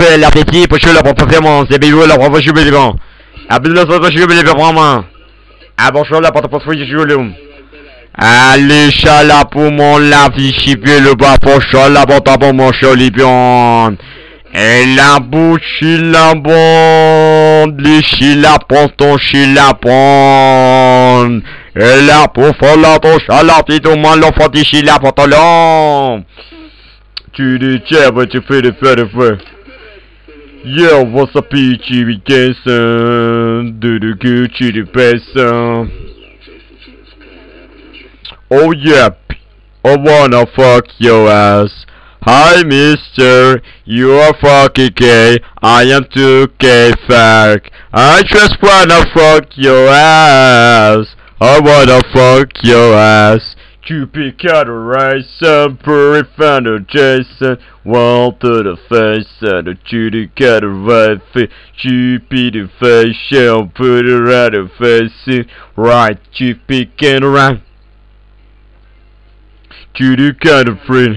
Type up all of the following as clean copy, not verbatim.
Appelle appétit pour la performance, et bien la prochaine jubilation. Appelle la prochaine jubilation. Ah bonjour la porte pour fouiller jubilation. Allez chala pour mon la fichi pied le bas pour chala pour ta pour mon cholipion. Et la bouche la bonde, les chila pour ton chila pour. Et la pour faire la ton chala petit au moins l'enfant des chila pour ton long. Tu dis tiens, tu fais de feu. Yo, what's up, peachy, we guessing, do the Gucci, the person. Oh yeah, I wanna fuck your ass. Hi mister, you are fucking gay, I am 2K fuck. I just wanna fuck your ass. I wanna fuck your ass. Cupid categorization, Purry Founder Jason, wall to the face, and the Judy categorize, Cupid facial, put it right the face, right, Cupid can around. Judy category.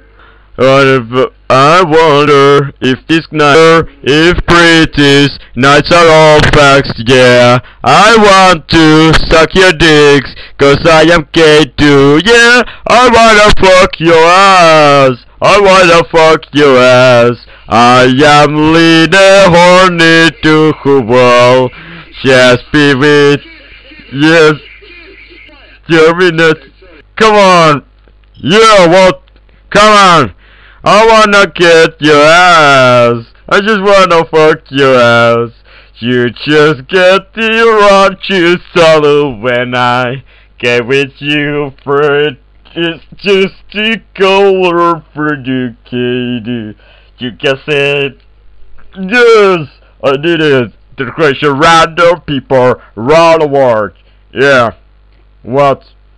I wonder if this night, if pretty nights are all facts, yeah. I want to suck your dicks, cause I am gay too, yeah. I wanna fuck your ass, I wanna fuck your ass. I am leaning horny to who yes, baby, yes. You're in it. Come on, yeah, what? Come on. I wanna get your ass. I just wanna fuck your ass. You just get the wrong choose solo when I get with you for it. It's just to go over for you, kid. You guess it. Yes, I did it. The question random people around the world. Yeah. What?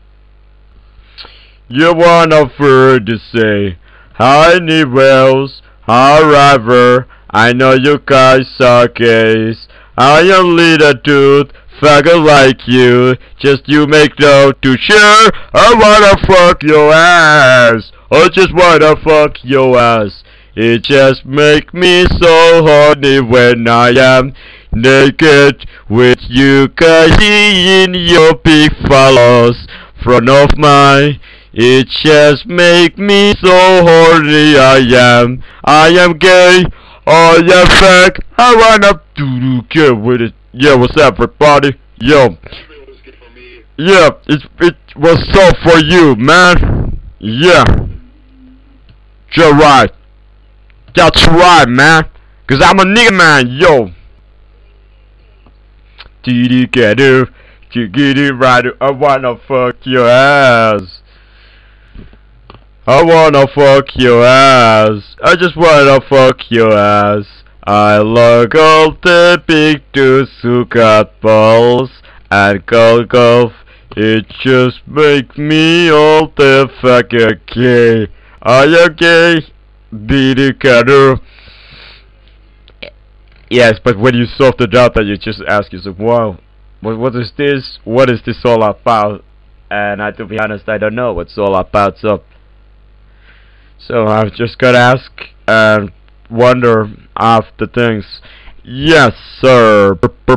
You wanna further say? Hi Nibbles, however, I know you guys are gays. I am little dude, faggot like you. Just you make no to share. I wanna fuck your ass. I just wanna fuck your ass. It just make me so horny when I am naked with you guys in your big fellows front of mine. It just make me so horny. I am gay. I am fake. I wanna get with it. Yeah, what's up, everybody? Yo. Yeah, it was so for you, man. Yeah. You're right. That's right, man. Cause I'm a nigga, man. Yo. Did you get it? You get it right. I wanna fuck your ass. I wanna fuck your ass. I just wanna fuck your ass. I like all the big dudes who got balls and golf. It just make me all the fucking gay. Are you gay? Be the cutter. Yes, but when you solve the job, that you just ask yourself, wow, what is this? What is this all about? And to be honest, I don't know what's all about. So I've just gotta ask and wonder after things. Yes, sir.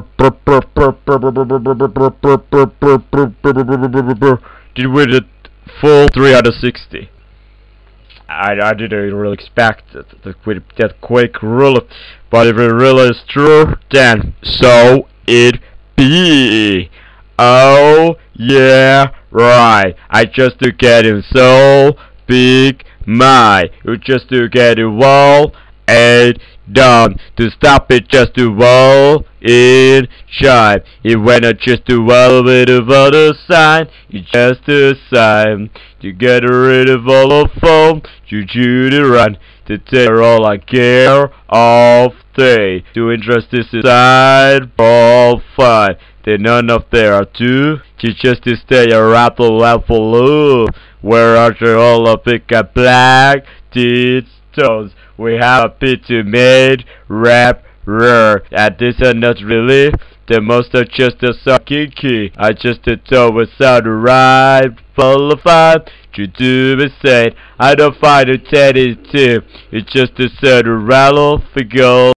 Did we did full 360? I didn't really expect that quick rule, but if it really is true, then so it be. Oh yeah, right. I just to get him so big. You just to get it wall and done to stop it just to wall in shine. It went up just to wall with a other sign. You just to sign to get rid of all of foam. You do the run to take all I care of day. To interest this inside all fine. Then none of there are two. You just to stay a rattle loop. Where are all of pick a black teeth stones? We have a bit to made rap rare. And this are not really The monster just a sucking key. I just a toe without a ride. Full of fun. You do insane. I don't find a teddy too. It's just a set of rattle for gold.